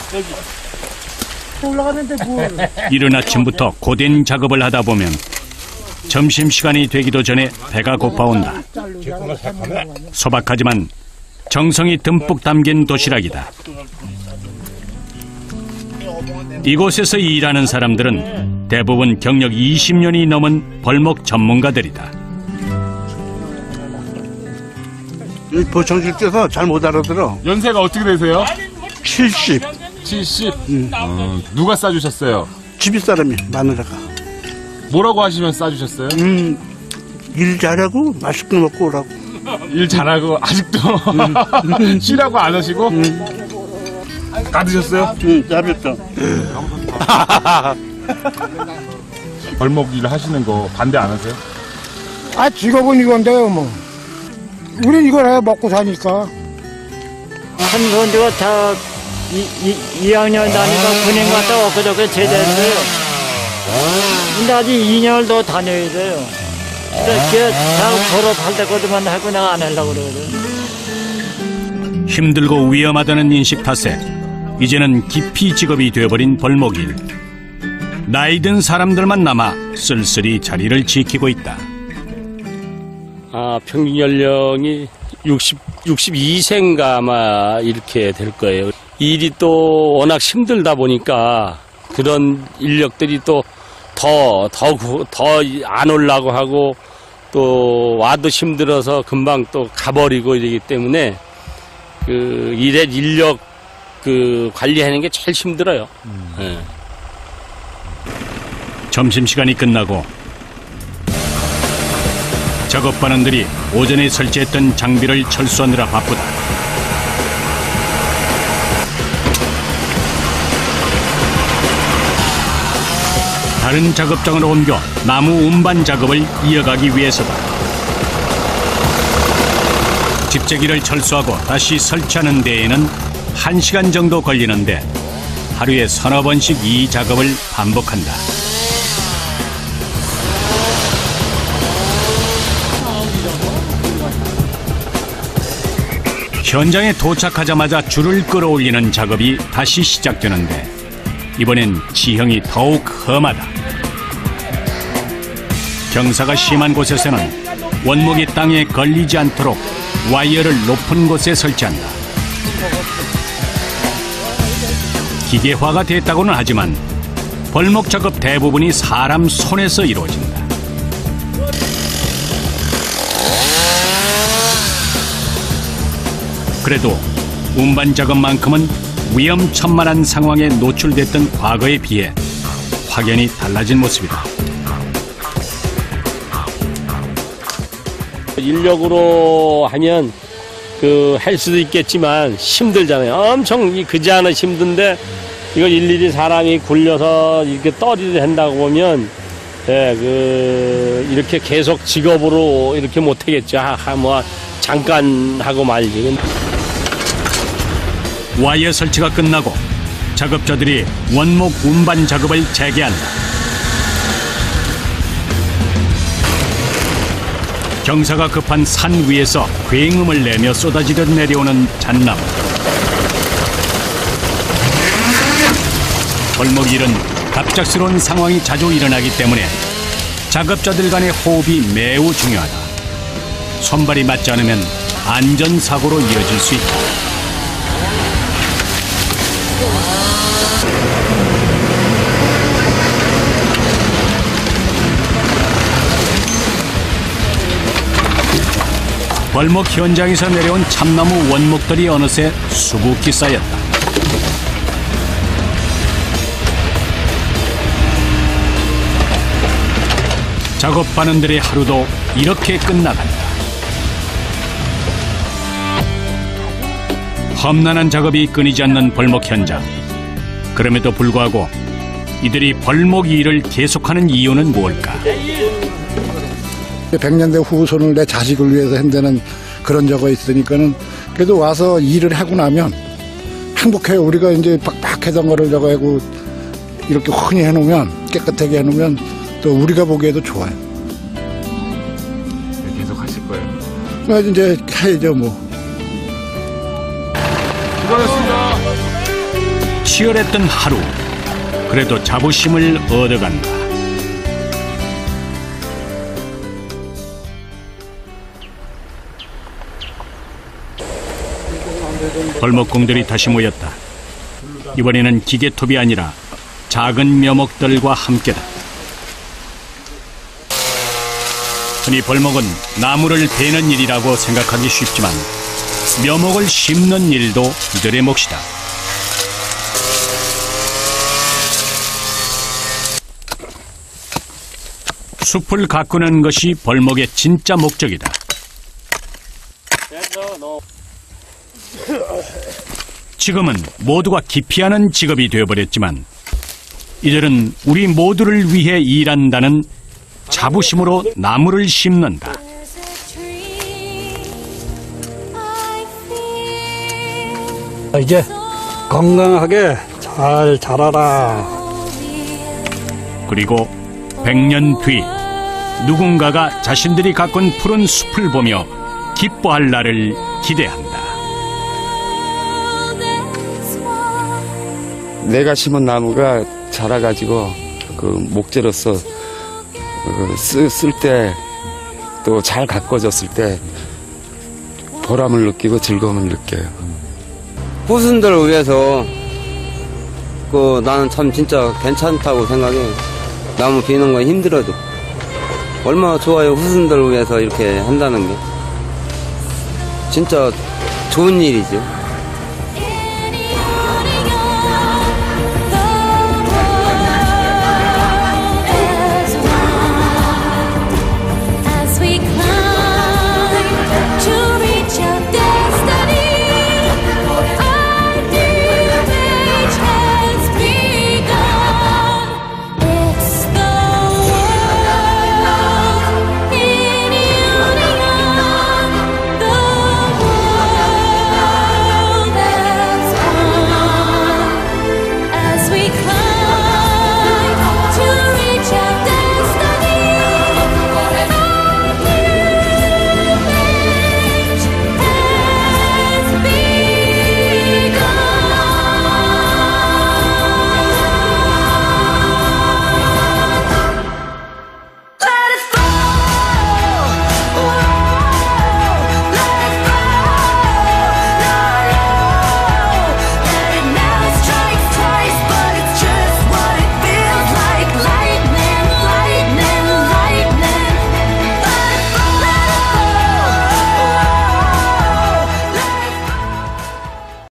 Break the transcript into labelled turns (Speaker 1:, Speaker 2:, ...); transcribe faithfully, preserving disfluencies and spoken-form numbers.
Speaker 1: 올라가는데 뭘.
Speaker 2: 이른 아침부터 고된 작업을 하다 보면 점심시간이 되기도 전에 배가 고파온다. 소박하지만 정성이 듬뿍 담긴 도시락이다. 이곳에서 일하는 사람들은 대부분 경력 이십 년이 넘은 벌목 전문가들이다.
Speaker 3: 보청줄 때서 잘 못 알아들어.
Speaker 4: 연세가 어떻게 되세요?
Speaker 3: 칠십.
Speaker 4: 칠십.
Speaker 3: 응.
Speaker 4: 어, 누가 싸주셨어요?
Speaker 3: 집집사람이 마누라가.
Speaker 4: 뭐라고 하시면 싸주셨어요?
Speaker 3: 음, 일 잘하고 맛있게 먹고 오라고.
Speaker 4: 일 잘하고 아직도
Speaker 3: 음.
Speaker 4: 쉬라고 안 하시고?
Speaker 3: 음.
Speaker 4: 다 드셨어요?
Speaker 3: 응, 잘했어.
Speaker 4: 벌목 일 하시는 거 반대 안 하세요?
Speaker 1: 아, 직업은 이건데요, 뭐. 우린 이걸 해 먹고 사니까.
Speaker 5: 한 손주가 다 이, 이, 이 학년 다니까 군인 갔다 엊그저께 제대했어요. 근데 아직 이 년을 더 다녀야 돼요. 근데 걔 다 졸업할 때까지만 하고 내가 안 하려고 그러거든.
Speaker 2: 힘들고 위험하다는 인식 탓에 이제는 깊이 직업이 되어버린 벌목일. 나이 든 사람들만 남아 쓸쓸히 자리를 지키고 있다.
Speaker 6: 아, 평균 연령이 육십, 육십이 세인가 아마 이렇게 될 거예요. 일이 또 워낙 힘들다 보니까 그런 인력들이 또 더, 더, 더 안 오려고 하고 또 와도 힘들어서 금방 또 가버리고 이러기 때문에 그 일의 인력 그 관리하는 게 제일 힘들어요. 음. 네.
Speaker 2: 점심시간이 끝나고 작업반원들이 오전에 설치했던 장비를 철수하느라 바쁘다. 다른 작업장으로 옮겨 나무 운반 작업을 이어가기 위해서다. 집재기를 철수하고 다시 설치하는 데에는 한 시간 정도 걸리는데 하루에 서너 번씩 이 작업을 반복한다. 현장에 도착하자마자 줄을 끌어올리는 작업이 다시 시작되는데 이번엔 지형이 더욱 험하다. 경사가 심한 곳에서는 원목이 땅에 걸리지 않도록 와이어를 높은 곳에 설치한다. 기계화가 됐다고는 하지만 벌목 작업 대부분이 사람 손에서 이루어진다. 그래도 운반 작업만큼은 위험천만한 상황에 노출됐던 과거에 비해 확연히 달라진 모습이다.
Speaker 6: 인력으로 하면 그 할 수도 있겠지만 힘들잖아요. 엄청 그지 않아 힘든데 이걸 일일이 사람이 굴려서 이렇게 떨이를 한다고 보면 예, 그 이렇게 계속 직업으로 이렇게 못 하겠죠. 하, 뭐 잠깐 하고 말지.
Speaker 2: 와이어 설치가 끝나고 작업자들이 원목 운반 작업을 재개한다. 경사가 급한 산 위에서 굉음을 내며 쏟아지듯 내려오는 잣나무. 벌목일은 갑작스러운 상황이 자주 일어나기 때문에 작업자들 간의 호흡이 매우 중요하다. 손발이 맞지 않으면 안전사고로 이어질 수 있다. 벌목 현장에서 내려온 참나무 원목들이 어느새 수북히 쌓였다. 작업반원들의 하루도 이렇게 끝나간다. 험난한 작업이 끊이지 않는 벌목 현장. 그럼에도 불구하고 이들이 벌목 일을 계속하는 이유는 뭘까?
Speaker 7: 백 년대 후손을 내 자식을 위해서 한다는 그런 저거 있으니까는 그래도 와서 일을 하고 나면 행복해요. 우리가 이제 빡빡하던 거를 저거 하고 이렇게 흔히 해놓으면 깨끗하게 해놓으면 또 우리가 보기에도 좋아요.
Speaker 4: 네, 계속 하실 거예요?
Speaker 7: 그래서 이제 해야죠 뭐.
Speaker 4: 수고하셨습니다.
Speaker 2: 치열했던 하루. 그래도 자부심을 얻어간다. 벌목공들이 다시 모였다. 이번에는 기계톱이 아니라 작은 묘목들과 함께다. 흔히 벌목은 나무를 베는 일이라고 생각하기 쉽지만 묘목을 심는 일도 이들의 몫이다. 숲을 가꾸는 것이 벌목의 진짜 목적이다. 지금은 모두가 기피하는 직업이 되어버렸지만 이들은 우리 모두를 위해 일한다는 자부심으로 나무를 심는다.
Speaker 8: 이제 건강하게 잘 자라라.
Speaker 2: 그리고 백 년 뒤 누군가가 자신들이 가꾼 푸른 숲을 보며 기뻐할 날을 기대한다.
Speaker 9: 내가 심은 나무가 자라가지고 그 목재로서 쓸 때 또 잘 가꿔졌을 때 보람을 느끼고 즐거움을 느껴요.
Speaker 10: 후손들을 위해서 그 나는 참 진짜 괜찮다고 생각해. 나무 비는 건 힘들어도 얼마나 좋아요. 후손들을 위해서 이렇게 한다는 게 진짜 좋은 일이죠.